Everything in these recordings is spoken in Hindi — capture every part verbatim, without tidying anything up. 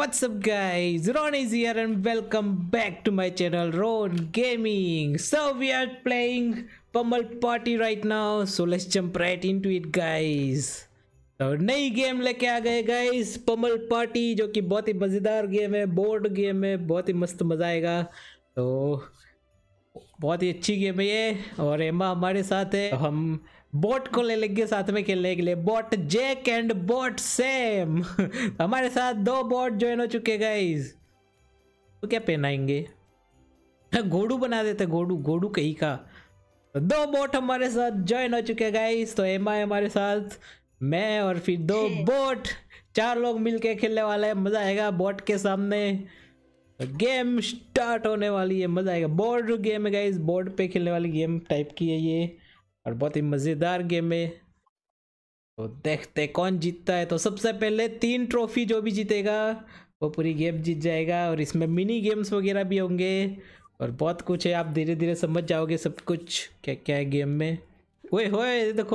what's up guys, Ron is here and welcome back to my channel Ron Gaming. So we are playing Pummel Party right now, so let's jump right into it guys. तो नई गेम लेके आ गए गाइस पमल पार्टी, जो कि बहुत ही मज़ेदार गेम है, बोर्ड गेम है, बहुत ही मस्त मज़ा आएगा। तो बहुत ही अच्छी गेम है ये, और एमा हमारे साथ है। तो हम बोट को ले लेंगे साथ में खेलने के लिए, bot Jack and bot Sam. हमारे साथ दो बोट ज्वाइन हो चुके गाइस। तो क्या पहनाएंगे, घोड़ू बना देते, घोड़ू घोड़ू कहीं का। तो दो बोट हमारे साथ ज्वाइन हो चुके गाइस। तो एमा है हमारे साथ, मैं और फिर दो बोट, चार लोग मिलके खेलने वाले हैं, मजा आएगा बोट के सामने। तो गेम स्टार्ट होने वाली है, मजा आएगा। बोर्ड गेम है गाइस, बोर्ड पे खेलने वाली गेम टाइप की है ये, और बहुत ही मजेदार गेम है। तो देखते कौन जीतता है। तो सबसे पहले तीन ट्रॉफी जो भी जीतेगा वो पूरी गेम जीत जाएगा, और इसमें मिनी गेम्स वगैरह भी होंगे और बहुत कुछ है। आप धीरे धीरे समझ जाओगे सब कुछ क्या क्या है गेम में। ओए होए देखो,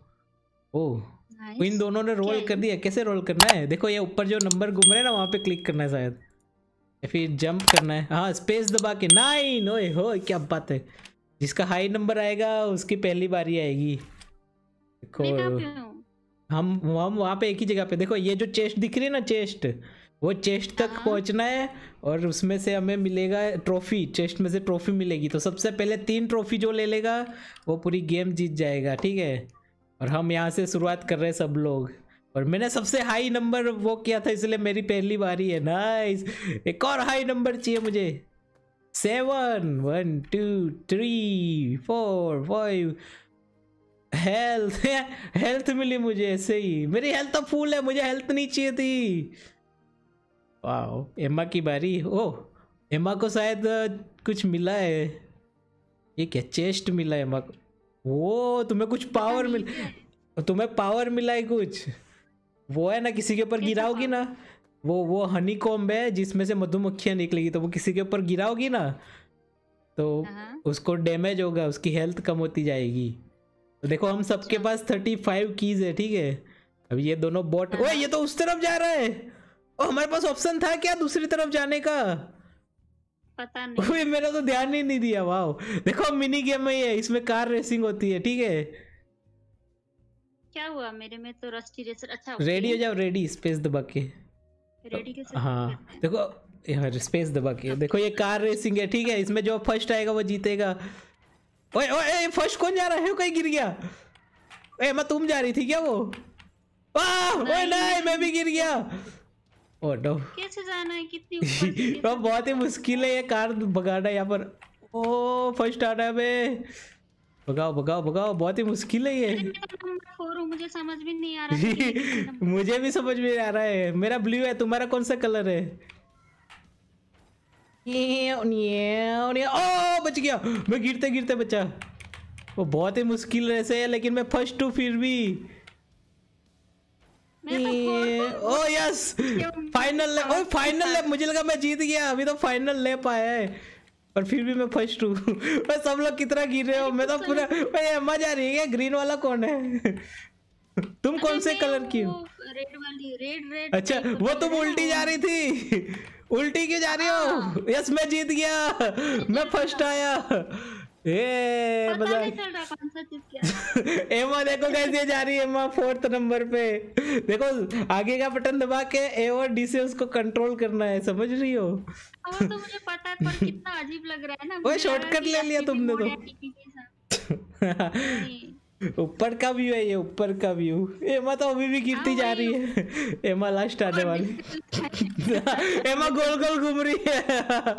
ओ इन दोनों ने रोल कर दिया। कैसे रोल करना है, देखो ये ऊपर जो नंबर घूम रहे हैं ना, वहाँ पे क्लिक करना है शायद, फिर जंप करना है। हाँ स्पेस दबा के। नाइन, ओए हो क्या बात है। जिसका हाई नंबर आएगा उसकी पहली बारी आएगी। देखो हम हम वहाँ पे एक ही जगह पे, देखो ये जो चेस्ट दिख रही है ना, चेस्ट, वो चेस्ट तक पहुँचना है और उसमें से हमें मिलेगा ट्रॉफी, चेस्ट में से ट्रॉफी मिलेगी। तो सबसे पहले तीन ट्रॉफी जो ले लेगा वो पूरी गेम जीत जाएगा, ठीक है। और हम यहाँ से शुरुआत कर रहे हैं सब लोग, और मैंने सबसे हाई नंबर वो किया था, इसलिए मेरी पहली बारी है। नाइस, एक और हाई नंबर चाहिए मुझे। Seven, one two three four five. Health health मिली मुझे ऐसे ही, मेरी हेल्थ तो फुल है, मुझे हेल्थ नहीं चाहिए थी। वाओ, एम्मा की बारी। ओह एम्मा को शायद कुछ मिला है, ये क्या चेस्ट मिला है एम्मा को। वो तुम्हें कुछ पावर मिल, तुम्हें पावर मिला है कुछ, वो है ना किसी के ऊपर गिराओगी ना, वो वो हनी कॉम्ब है जिसमें से मधुमक्खियां निकलेगी, तो वो किसी के ऊपर गिराओगी ना तो उसको डैमेज होगा, उसकी हेल्थ कम होती जाएगी। तो देखो हम सबके पास थर्टी फाइव कीज है, ठीक है। अब ये दोनों बॉट, ओए ये तो उस तरफ जा रहा है। ओ हमारे पास ऑप्शन था क्या दूसरी तरफ जाने का, पता नहीं। ओए मेरा तो ध्यान ही नहीं दिया। वाओ देखो मिनी गेम है ये, इसमें कार रेसिंग होती है, ठीक है। क्या हुआ मेरे में तो रस्टी रेसर। अच्छा रेडी हो जाओ, रेडी स्पेस दबा के। रेडी कैसे? हाँ देखो यार स्पेस दबा के, देखो ये कार रेसिंग है, ठीक है। इसमें जो फर्स्ट आएगा वो जीतेगा। ओए ओए फर्स्ट कौन जा रहा है, कहीं गिर गया। ए मैं तुम जा रही थी क्या वो? वाह ओए नहीं, मैं भी गिर गया। ओह नो, कैसे जाना है, कितनी ऊपर से? बहुत ही मुश्किल है ये कार भगाना यहाँ पर। ओ फर्स्ट आना है, मैं भगाओ भगाओ भगाओ, बहुत ही मुश्किल है ये। मुझे समझ भी नहीं आ रहा। मुझे भी समझ में आ रहा है। मेरा ब्लू है, तुम्हारा कौन सा कलर है? ओ बच गया, मैं गिरते गिरते बचा। वो बहुत ही मुश्किल रेस है, लेकिन मैं फर्स्ट हूँ फिर भी। Oh yes final lap, oh final lap, मुझे लगा मैं जीत गया, अभी तो फाइनल लैप आया है, पर फिर भी मैं फर्स्ट हूँ। सब लोग कितना गिर रहे हो, मैं तो पूरा। अम्मा जा रही है, ग्रीन वाला कौन है? तुम कौन से कलर की हो? रेड वाली, रेड रेड। अच्छा वो तुम उल्टी जा रही थी, उल्टी क्यों जा रही हो? यस मैं जीत गया, मैं फर्स्ट आया। ए पता नहीं चल रहा कौन सा चीज क्या। एमा देखो कैसे जा रही है, एमा फोर्थ नंबर पे। देखो आगे का बटन दबा के ए और डी से उसको कंट्रोल करना है, समझ रही हो? वो तो मुझे पता है, पर कितना अजीब लग रहा है ना। वो शॉर्टकट ले लिया तुमने तो। ऊपर का व्यू है ये, ऊपर का व्यू। एमा तो अभी भी गिरती जा रही है, एमा लास्ट आने वाली। एमा गोल गोल घूम रही है।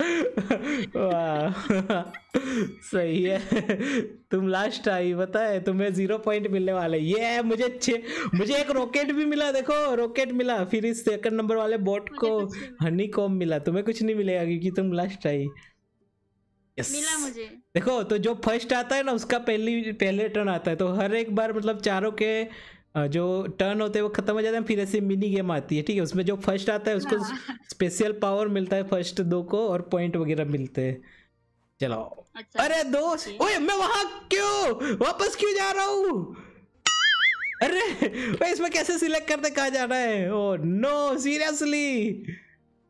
वाह सही है, तुम लास्ट आई, पता है तुम्हें जीरो पॉइंट मिलने वाले। ये मुझे छे, मुझे एक रॉकेट भी मिला, देखो रॉकेट मिला। फिर इस सेकंड नंबर वाले बोट को हनी कॉम्ब मिला, तुम्हें कुछ नहीं मिलेगा क्योंकि तुम लास्ट आई। Yes. मिला मुझे। देखो तो जो फर्स्ट आता है ना उसका पहली पहले टर्न आता है, तो हर एक बार मतलब चारों के जो टर्न होते हैं वो खत्म हो जाते हैं, फिर ऐसे मिनी गेम आती है, ठीक है। उसमें जो फर्स्ट आता है उसको स्पेशल पावर मिलता है फर्स्ट दो को, और पॉइंट वगैरह मिलते हैं। चलो अच्छा। अरे दो, ओए मैं वहां क्यों वापस क्यों जा रहा हूँ? अरे इसमें कैसे सिलेक्ट करते कहाँ जाना है? ओ नो सीरियसली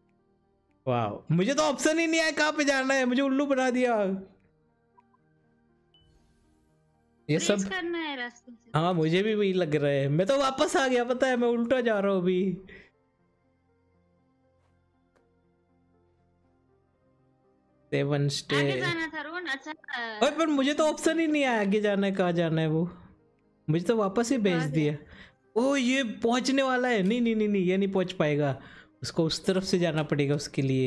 वाह, मुझे तो ऑप्शन ही नहीं आया कहाँ पे जाना है, मुझे उल्लू बना दिया ये ट्रेस सब। करना है रास्ते से। हाँ मुझे भी वही लग रहा है, मैं तो वापस आ गया, पता है मैं उल्टा जा रहा हूँ अभी। Seven stay. आगे जाना था रोहन। अच्छा ओए पर मुझे तो ऑप्शन ही नहीं आया आगे जाना है, कहाँ जाना है वो, मुझे तो वापस ही तो भेज आगे। दिया। ओ ये पहुंचने वाला है, नहीं नहीं नहीं नहीं ये नहीं पहुंच पाएगा, उसको उस तरफ से जाना पड़ेगा उसके लिए।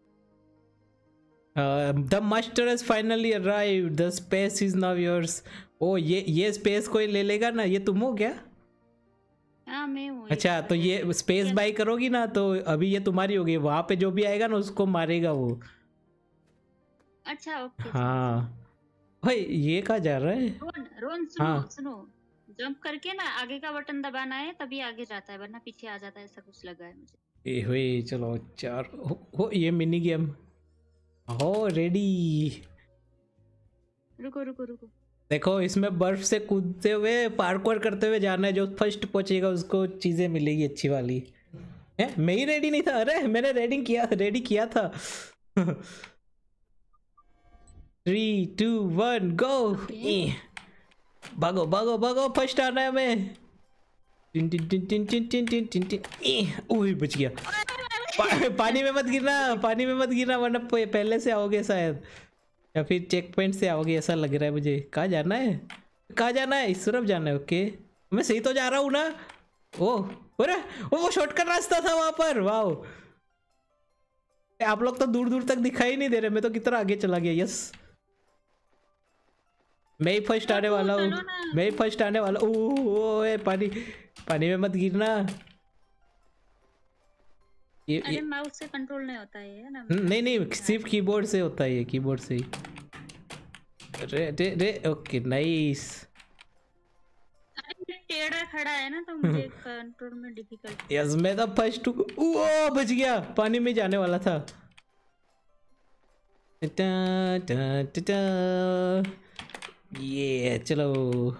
The master has finally arrived, the space is now yours. Oh yeah yeah space कोई ले लेगा ना, ये तुम हो क्या? हाँ मैं हूँ। अच्छा तो ये स्पेस बाई करोगी ना तो अभी ये तुम्हारी होगी, वहां पे जो भी आएगा ना उसको मारेगा वो। अच्छा ओके। हाँ भाई ये कहाँ जा रहा है? रोहन रोहन सुनो हाँ। सुनो, जंप करके ना आगे का बटन दबाना है तभी आगे जाता है, वरना पीछे आ जाता है, ऐसा कुछ लगा है मुझे। ए हुई चलो चार हो, हो ये मिनी गेम हो रेडी। रुको रुको रुको। देखो इसमें बर्फ से कूदते हुए पार्कोर करते हुए जाना है, जो फर्स्ट पहुंचेगा उसको चीजें मिलेगी अच्छी वाली। है मैं ही रेडी नहीं था, अरे मैंने रेडी किया रेडी किया था थ्री टू वन गो। भागो भागो भागो, फर्स्ट आना है हमें। टिन टिन टिन टिन टिन टिन टिन टिन टिन ई, ओह बच गया। पा, पानी में मत गिरना, पानी में मत गिरना वरना पहले से आओगे शायद, या फिर चेक पॉइंट से आओगे ऐसा लग रहा है मुझे। कहाँ जाना है, कहाँ जाना है? इस तरफ जाना है। ओके मैं सही तो जा रहा हूँ ना? ओ अरे वो वो शॉर्टकट रास्ता था वहां पर। वाह आप लोग तो दूर दूर तक दिखाई नहीं दे रहे, मैं तो कितना आगे चला गया। यस मैं ही फर्स्ट आने वाला हूँ, मैं ही फर्स्ट आने वाला। ओह पानी पानी में मत गिरना। ये, अरे ये माउस से कंट्रोल नहीं होता है ना। नहीं नहीं सिर्फ कीबोर्ड से होता है, ये कीबोर्ड से ही। रे रे रे ओके नाइस। टेढ़ा खड़ा है ना तो मुझे कंट्रोल में डिफिकल्ट। यस मैं तो फर्स्ट हूँ। ओ बच गया, पानी में जाने वाला था। टा, टा, टा, टा। ये चलो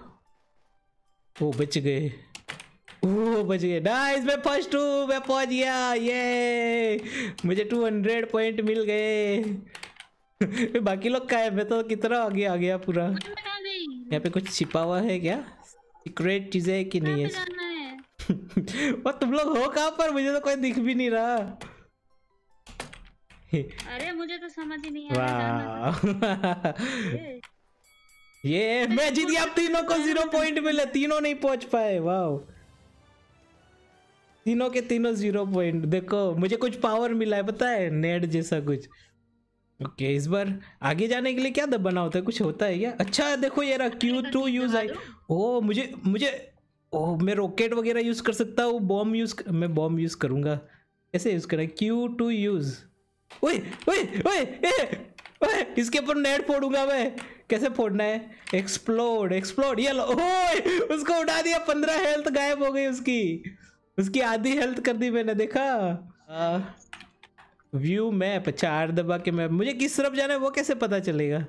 ओ बच गए, ओ बच गए। नाइस मैं फर्स्ट हूँ, मैं पहुंच गया। ये मुझे टू हंड्रेड पॉइंट मिल गए बाकी लोग का है, मैं तो कितना आगे आ गया पूरा। यहाँ पे कुछ छिपा हुआ है क्या, सीक्रेट चीजें है कि नहीं है? और तुम लोग हो कहाँ पर, मुझे तो कोई दिख भी नहीं रहा। अरे मुझे तो समझ ही नहीं आ रहा। वाह ये मैं जीत गया। तीनों को जीरो पॉइंट मिले, तीनों नहीं पहुंच पाए। वाह तीनों के तीनों जीरो पॉइंट। देखो मुझे कुछ पावर मिला है पता है, नेट जैसा कुछ। ओके okay, इस बार आगे जाने के लिए क्या दबाना होता है, कुछ होता है क्या? अच्छा देखो ये रहा Q to use I. Oh मुझे मुझे ओ मैं रॉकेट वगैरह यूज कर सकता हूँ, बॉम्ब यूज कर, मैं बॉम्ब यूज करूंगा। कैसे यूज करें? Q to use. ओए ओए ओए ओए इसके ऊपर नेट फोड़ूंगा मैं। कैसे फोड़ना है? Explode explode. ये लो ओए उसको उड़ा दिया, पंद्रह हेल्थ गायब हो गई उसकी, उसकी आधी हेल्थ कर दी मैंने। देखा व्यू मैप। अच्छा आर दबा के मैप, मुझे किस तरफ जाना है वो कैसे पता चलेगा?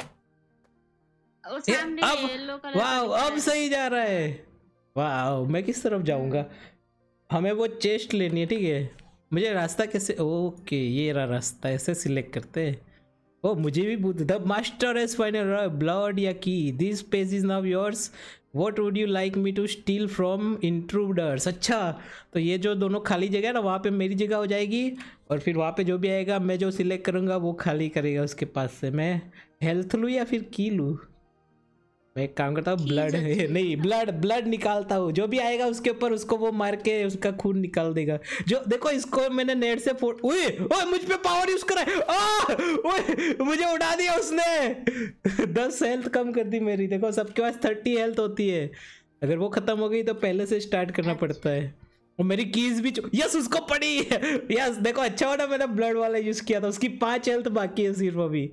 वो सामने येलो अब कलर वाह अब सही जा रहा है। वाह मैं किस तरफ जाऊंगा? हमें वो चेस्ट लेनी है, ठीक है। मुझे रास्ता कैसे? ओके ये रहा रास्ता, ऐसे सिलेक्ट करते हैं। ओ मुझे भी पूछ, the master has final blood या की, this page is now yours, what would you like me to steal from intruders. अच्छा तो ये जो दोनों खाली जगह है ना वहाँ पे मेरी जगह हो जाएगी, और फिर वहाँ पे जो भी आएगा मैं जो सिलेक्ट करूँगा वो खाली करेगा उसके पास से। मैं हेल्थ लूँ या फिर की लूँ? मैं एक काम करता हूँ ब्लड नहीं ब्लड ब्लड निकालता हूँ, जो भी आएगा उसके ऊपर उसको वो मार के उसका खून निकाल देगा। जो देखो इसको मैंने नेट से फोड़, ओए ओए मुझ पे पावर यूज करा है। आ ओए मुझे उड़ा दिया उसने दस हेल्थ कम कर दी मेरी। देखो सबके पास थर्टी हेल्थ होती है, अगर वो खत्म हो गई तो पहले से स्टार्ट करना पड़ता है। और मेरी कीज भी यस उसको पड़ी यस देखो अच्छा हो ना मैंने ब्लड वाला यूज किया था। उसकी पांच हेल्थ बाकी है सिर्फ अभी।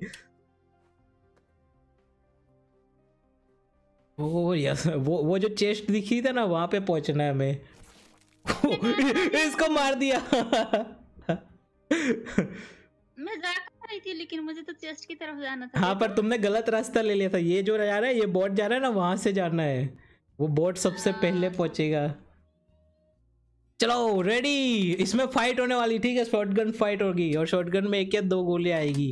ओ यस वो वो जो चेस्ट दिखी था ना वहां पे पहुंचना है हमें। इसको मार दिया मैं जा रही थी लेकिन मुझे तो चेस्ट की तरफ जाना था। हाँ पर तुमने गलत रास्ता ले लिया था। ये जो जा रहा है ये बोट जा रहा है ना, वहां से जाना है। वो बोट सबसे पहले पहुंचेगा। चलो रेडी, इसमें फाइट होने वाली, ठीक है, शॉटगन फाइट होगी और शॉटगन में एक या दो गोलियां आएगी।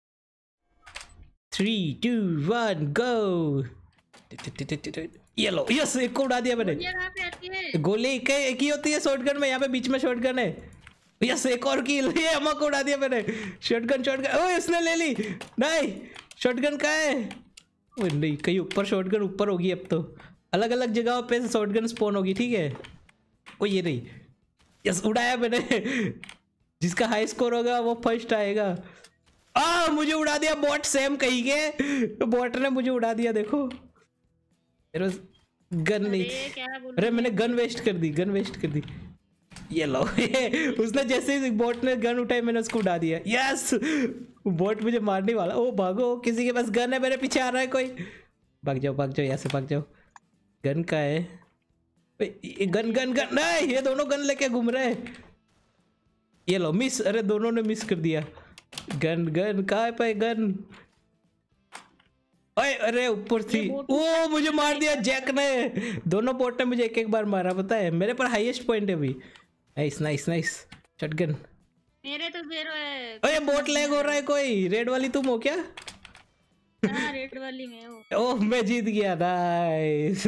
Three two one go. ये लो, यस, एक को उड़ा दिया मैंने। ये कहाँ पे आती है? गोली एक एक ही होती है शॉटगन में, यहाँ पे बीच में शॉटगन है। यस, एक और किल, ये अम्मा को उड़ा दिया मैंने। शॉटगन शॉटगन, ओए उसने ले ली। नहीं, शॉटगन कहाँ है? ओए नहीं, कहीं ऊपर शॉटगन ऊपर होगी अब तो। अलग अलग जगहों पे शॉटगन स्पॉन होगी, ठीक है। ओ ये नहीं, यस उड़ाया मैंने। जिसका हाई स्कोर होगा वो फर्स्ट आएगा। आ मुझे उड़ा दिया बॉट, सेम कहीं के बॉट ने मुझे उड़ा दिया। देखो मेरे गन नहीं, अरे मैंने गन वेस्ट कर दी, गन वेस्ट कर दी। ये लो, ये उसने जैसे ही बॉट ने गन उठाई मैंने उसको उड़ा दिया। यस, बॉट मुझे मारने वाला। ओ भागो, किसी के पास गन है, मेरे पीछे आ रहा है कोई। भाग जाओ भाग जाओ, यहाँ से भाग जाओ। गन का है? ये गन गन गन नहीं, ये दोनों गन लेके घूम रहे हैं। ये लो मिस, अरे दोनों ने मिस कर दिया। गन गन कहाँ पे गन? ओए अरे ऊपर थी। ओ मुझे मार दिया जैक ने। दोनों बोट ने मुझे एक एक बार मारा, पता है। मेरे पर हाईएस्ट पॉइंट है अभी। Nice nice nice shotgun. मेरे तो जीरो है। ओए बोट लैग हो रहा है कोई। रेड वाली तुम हो क्या? हाँ रेड वाली मैं हूँ। ओह मैं जीत गया, नाइस।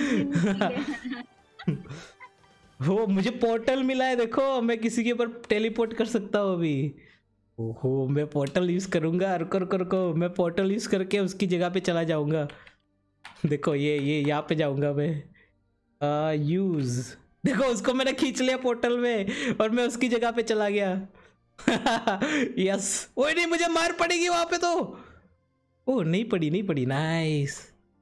हो मुझे पोर्टल मिला है, देखो मैं किसी के ऊपर टेलीपोर्ट कर सकता हूँ अभी। ओहो मैं पोर्टल यूज करूंगा, रुको रुको रुको, मैं पोर्टल यूज करके उसकी जगह पे चला जाऊंगा। देखो ये ये यहाँ पे जाऊंगा मैं। आ, यूज, देखो उसको मैंने खींच लिया पोर्टल में और मैं उसकी जगह पे चला गया। यस, ओए नहीं मुझे मार पड़ेगी वहां पे तो। ओ नहीं पड़ी नहीं पड़ी, नाइस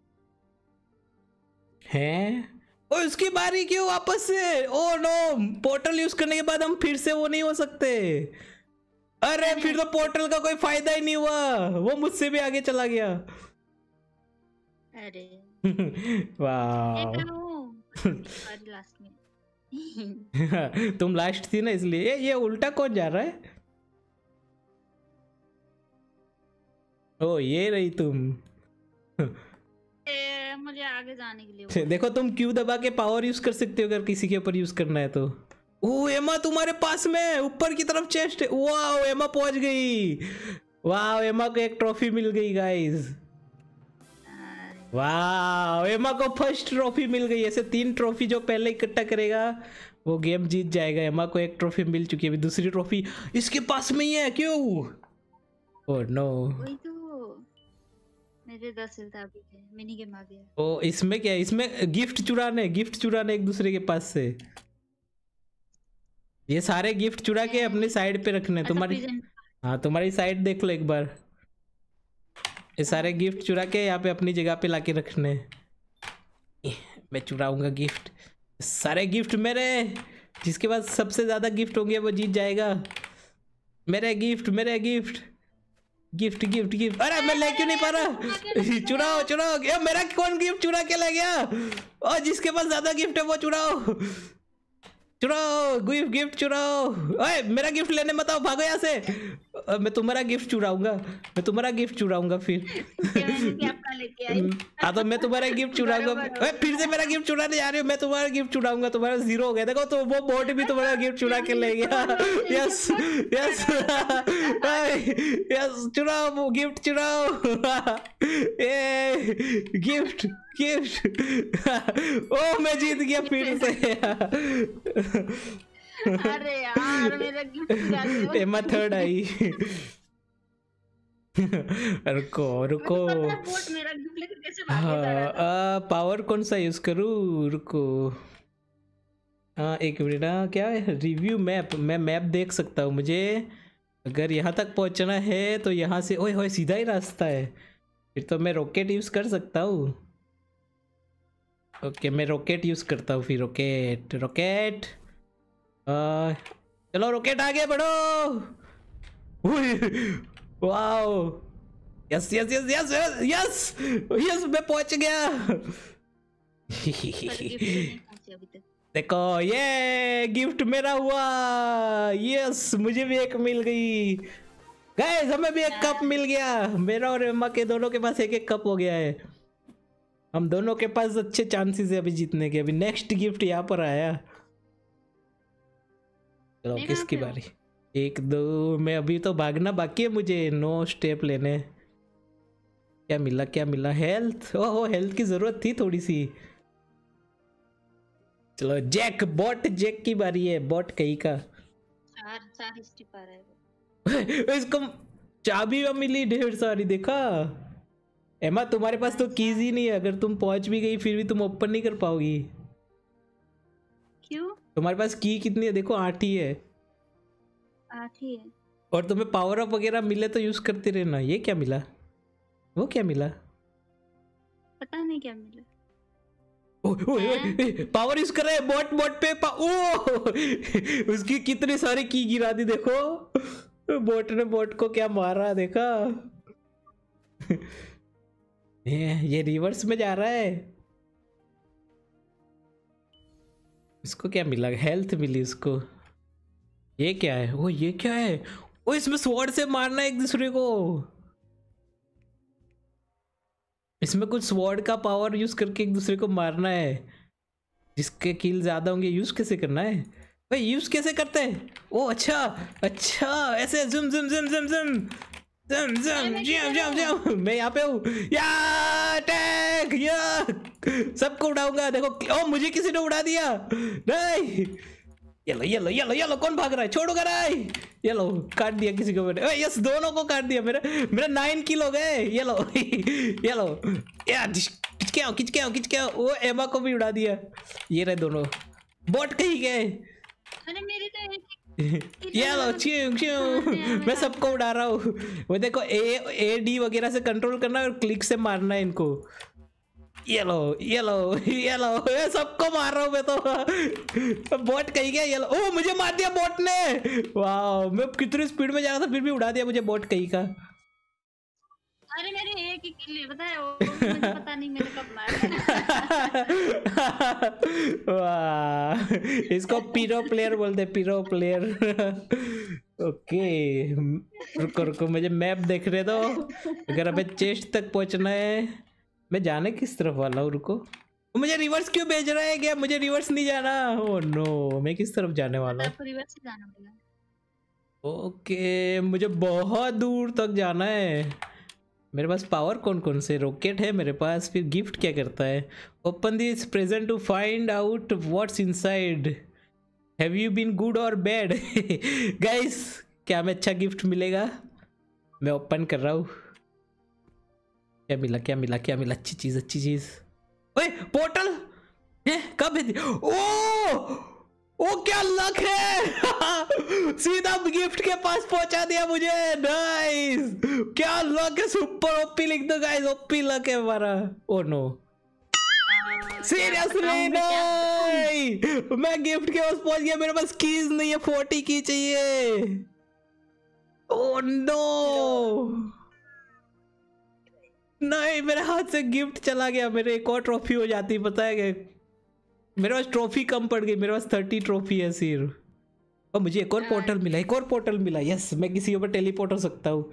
है। ओ उसकी बारी क्यों वापस से? ओ नो, पोर्टल यूज करने के बाद हम फिर से वो नहीं हो सकते। अरे फिर तो पोर्टल का कोई फायदा ही नहीं हुआ, वो मुझसे भी आगे चला गया। अरे वाह। लास्ट में। तुम लास्ट थी ना इसलिए। ये, ये उल्टा कौन जा रहा है? ओ ये रही तुम। ए, मुझे आगे जाने के लिए। देखो तुम क्यू दबा के पावर यूज कर सकते हो अगर किसी के ऊपर यूज करना है तो। ओ एमा तुम्हारे पास में ऊपर की तरफ चेस्ट है। वाओ एमा पहुंच गई। वाओ एमा को एक ट्रॉफी मिल गई गाइस। वाओ एमा को फर्स्ट ट्रॉफी मिल गई। ऐसे तीन ट्रॉफी जो पहले इकट्ठा करेगा वो गेम जीत जाएगा। एमा को एक ट्रॉफी मिल चुकी है, अभी दूसरी ट्रॉफी इसके पास में ही है। क्यों? ओह नो, वही तो मेरे दस हिलता अभी है, मिनी गेम आ गया। ओ इसमें क्या है? इसमें गिफ्ट चुराने, गिफ्ट चुराने एक दूसरे के पास से। ये सारे गिफ्ट चुरा के अपनी साइड पे रखने। तुम्हारी हाँ तुम्हारी साइड देख लो एक बार। ये सारे गिफ्ट चुरा के यहाँ पे अपनी जगह पे लाके रखने। मैं चुराऊंगा गिफ्ट, सारे गिफ्ट मेरे। जिसके पास सबसे ज्यादा गिफ्ट होंगे वो जीत जाएगा। मेरे गिफ्ट मेरे गिफ्ट गिफ्ट गिफ्ट गिफ्ट। अरे मैं ले क्यों नहीं पा रहा? चुराओ चुराओ। ये मेरा कौन गिफ्ट चुरा के ले गया? और जिसके पास ज्यादा गिफ्ट है वो चुराओ चुराओ, गिफ्ट गिफ्ट चुराओ। ओए मेरा गिफ्ट लेने मत आओ, भागो यहाँ से। मैं तुम्हारा गिफ्ट चुराऊंगा, मैं तुम्हारा गिफ्ट चुराऊंगा फिर। हाँ तो मैं तुम्हारा गिफ्ट चुराऊंगा। ओए फिर से मेरा गिफ्ट चुराने जा रही हो। मैं तुम्हारा गिफ्ट चुराऊंगा, तुम्हारा जीरो हो गया। देखो तो वो बोट भी तुम्हारा गिफ्ट चुरा के ले गया। यस यस यस, चुराओ वो गिफ्ट चुराओ। A gift gift. ओ मैं जीत गया फिर से। अरे यार मेरा गिफ्ट चुरा लिया। एमा थर्ड आई। रुको रुको, बोट मेरा गिफ्ट लेकर कैसे भाग जा रहा था? हाँ पावर कौन सा यूज करूँ? रुको हाँ एक मिनट। हाँ क्या है? रिव्यू मैप, मैं मैप देख सकता हूँ। मुझे अगर यहाँ तक पहुँचना है तो यहाँ से ओए होए सीधा ही रास्ता है। फिर तो मैं रॉकेट यूज कर सकता हूँ। ओके मैं रॉकेट यूज करता हूँ फिर। रॉकेट रॉकेट आ, चलो रॉकेट आगे बढ़ो। Wow yes yes yes yes yes yes मैं पहुंच गया। देखो ये गिफ्ट मेरा हुआ। यस मुझे भी एक मिल गई। गाइस हमें भी एक कप मिल गया। मेरा और एम्मा के दोनों के पास एक एक कप हो गया है। हम दोनों के पास अच्छे चांसेस है अभी जीतने के। अभी नेक्स्ट गिफ्ट यहाँ पर आया। चलो नहीं, किसकी कहाँ पे बारी? एक दो, मैं अभी तो भागना बाकी है मुझे, नो स्टेप लेने। क्या मिला क्या मिला? हेल्थ, ओहो हेल्थ की जरूरत थी थोड़ी सी। चलो जैक, बॉट जैक की बारी है, बॉट कहीं का। चार चार हिस्ट्री पा रहा है वो। इसको चाबी भी मिली ढेर सारी, देखा? एमा तुम्हारे पास तो कीज ही नहीं है, अगर तुम पहुंच भी गई फिर भी तुम ओपन नहीं कर पाओगी। क्यों? तुम्हारे पास की कितनी है? देखो आठ ही है। आठ ही है। और तुम्हें पावर अप वगैरह मिले तो यूज करते रहना। ये क्या मिला? वो क्या मिला? पता नहीं क्या मिला। पावर यूज कर रहे हैं बॉट, बॉट पे पा... ओ उसकी कितनी सारी की गिरा दी, देखो बॉट ने बॉट को क्या मारा, देखा? ये ये रिवर्स में जा रहा है। इसको क्या मिला? हेल्थ मिली उसको। ये क्या है? वो ये क्या है? ओ इसमें स्वॉर्ड से मारना है एक दूसरे को। इसमें कुछ स्वॉर्ड का पावर यूज करके एक दूसरे को मारना है। जिसके किल ज्यादा होंगे। यूज कैसे करना है भाई? यूज कैसे करते हैं? ओ अच्छा अच्छा, ऐसे जुम जुम जुम जुम जुम जम जम जम जम जम। मैं यहाँ पे हूँ, या अटैक, या सबको उड़ाऊंगा। देखो ओ मुझे किसी ने उड़ा दिया। नहीं, येलो येलो येलो येलो, कौन भाग रहा है? छोड़ो कराई। येलो काट दिया किसी को मैंने। यस दोनों को काट दिया। मेरे मेरा नाइन किल हो गए। येलो येलो, यार खिंच के आओ खिंच के आओ खिंच के आओ। वो एमा को भी उड़ा दिया। ये रहे दोनों। बॉट कहीं गए? अरे मेरी तो एक येलो च्यू च्यू, मैं सबको उड़ा रहा हूँ। वो देखो ए ए डी वगैरह से कंट्रोल करना है और क्लिक से मारना है इनको। येलो येलो येलो, सबको मार रहा हूँ मैं तो। बॉट कहीं गया? येलो, ओ मुझे मार दिया बॉट ने। वाह, मैं कितनी स्पीड में जा रहा था फिर भी उड़ा दिया मुझे बॉट कहीं का। अरे मेरे एक ही किल है, पता है वो मुझे पता नहीं मैंने कब मारा। वाह, इसको पीरो प्लेयर बोलते, पीरो प्लेयर। ओके रुको रुको, मुझे मैप देख रहे दो। अगर हमें चेस्ट तक पहुंचना है, मैं जाने किस तरफ वाला हूँ? रुको, मुझे रिवर्स क्यों भेज रहा है? क्या मुझे रिवर्स नहीं जाना? ओह नो, मैं किस तरफ जाने वाला हूँ? आपको रिवर्स से जाना पड़ेगा। ओके, मुझे बहुत दूर तक जाना है। मेरे पास पावर कौन कौन से? रॉकेट है मेरे पास। फिर गिफ्ट क्या करता है? Open this present to find out what's inside. Have you been good or bad? Guys, क्या हमें अच्छा गिफ्ट मिलेगा? मैं ओपन कर रहा हूँ। क्या मिला क्या मिला क्या मिला? अच्छी चीज अच्छी चीज। ओए पोर्टल है कब है? ओ ओ क्या लक है। सीधा गिफ्ट के पास पहुंचा दिया मुझे। नाइस, क्या लक है। सुपर ओपी लिख दो गाइस, ओपी लक है हमारा। ओ नो, सीरियसली नहीं, मैं गिफ्ट के पास पहुंच गया। मेरे पास कीज नहीं है, फोर्टी की चाहिए। ओ नो, नहीं मेरे हाथ से गिफ्ट चला गया। मेरे एक और ट्रॉफी हो जाती, पता है क्या? मेरे पास ट्रॉफी कम पड़ गई। मेरे पास थर्टी ट्रॉफी है सिर्फ। और मुझे एक और पोर्टल मिला, एक और पोर्टल मिला। यस, मैं किसी ऊपर टेलीपोर्ट हो सकता हूँ।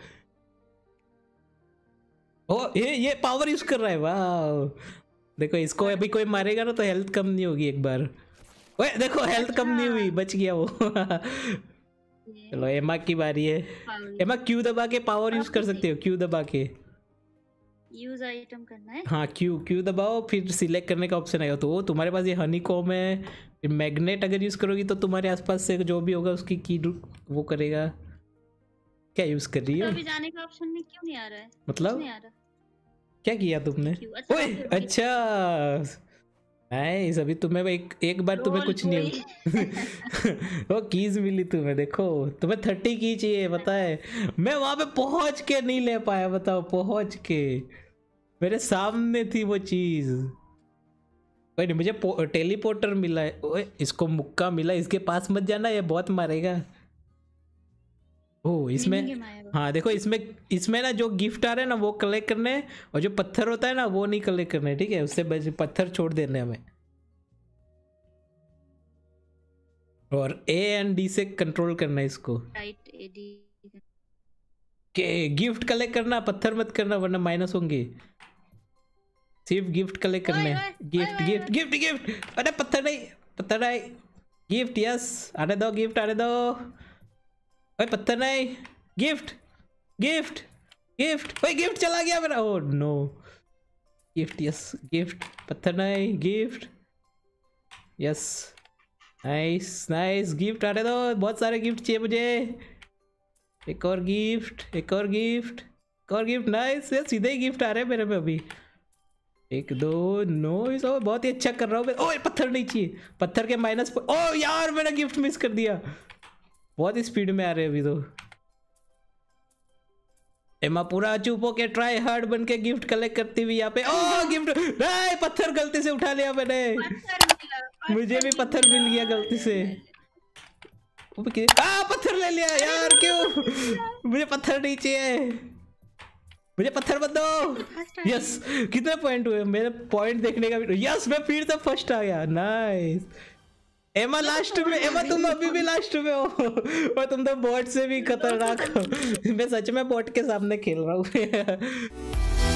ओ ये ये पावर यूज कर रहा है। वाह, देखो इसको अभी कोई मारेगा ना तो हेल्थ कम नहीं होगी एक बार। ओए देखो हेल्थ कम नहीं हुई, बच गया वो। चलो एमा की बारी है। एमा क्यू दबा के पावर यूज कर सकते हो। क्यू दबा के यूज आइटम करना है। हाँ, क्यू क्यू दबाओ, फिर सिलेक्ट करने का ऑप्शन आएगा। तो वो तुम्हारे पास ये हनी कॉम है। फिर मैग्नेट अगर यूज करोगी तो तुम्हारे आसपास से जो भी होगा उसकी की वो करेगा। क्या यूज कर रही तो हो? अभी जाने का ऑप्शन नहीं, क्यों नहीं आ रहा है? मतलब नहीं आ रहा। क्या किया तुमने? अच्छा, ओए okay, okay. अच्छा, नाइस। अभी तुम्हें एक एक बार तुम्हें कुछ नहीं वो कीज मिली तुम्हें। देखो तुम्हें थर्टी की चाहिए, पता है? मैं वहां पे पहुंच के नहीं ले पाया। बताओ, पहुंच के मेरे सामने थी वो चीज। कोई नहीं, मुझे टेलीपोर्टर मिला है। ओए इसको मुक्का मिला, इसके पास मत जाना, ये बहुत मारेगा। ओ इसमें, हाँ देखो इसमें इसमें ना जो गिफ्ट आ रहे हैं ना वो कलेक्ट करने, और जो पत्थर होता है ना वो नहीं कलेक्ट करने, ठीक है? उससे बस पत्थर छोड़ देने हमें। और ए एंड डी से कंट्रोल करना है इसको। राइट, ए डी के गिफ्ट कलेक्ट करना, पत्थर मत करना वरना माइनस होंगे। सिर्फ गिफ्ट कलेक्ट करने। Gift gift gift gift. अरे पत्थर नहीं, पत्थर नहीं, गिफ्ट यस, आने दो गिफ्ट आने दो। ओए पत्थर नहीं, गिफ्ट गिफ्ट गिफ्ट, ओए गिफ्ट चला गया मेरा। Oh no, gift yes, gift, पत्थर नहीं, gift yes, nice nice, gift आने दो, बहुत सारे गिफ्ट चाहिए मुझे। एक और गिफ्ट, एक और गिफ्ट, एक और गिफ्ट, नाइस, सीधे ही गिफ्ट आ रहे हैं मेरे में अभी। एक दो, नो, इस बहुत ही अच्छा कर रहा हूँ मैं। ओए पत्थर नहीं चाहिए, पत्थर के माइनस। ओ यार मैंने गिफ्ट मिस कर दिया। बहुत ही स्पीड में आ रहे हैं अभी तो। एमा पूरा चुप होके ट्राई हार्ड बन के गिफ्ट कलेक्ट करती हुई यहाँ पे। ओ गिफ्ट नहीं, पत्थर गलती से उठा लिया मैंने। मुझे भी पत्थर मिल गया गलती से। आ, पत्थर ले लिया यार, क्यों? मुझे पत्थर नहीं चाहिए, मुझे पत्थर मत दो। यस, कितने पॉइंट हुए मेरे? पॉइंट देखने का भी। यस, मैं फिर से फर्स्ट आ गया, नाइस। एमा लास्ट में, एमा तुम अभी भी लास्ट में हो और तुम तो बॉट से भी खतरनाक हो। मैं सच में बॉट के सामने खेल रहा हूँ।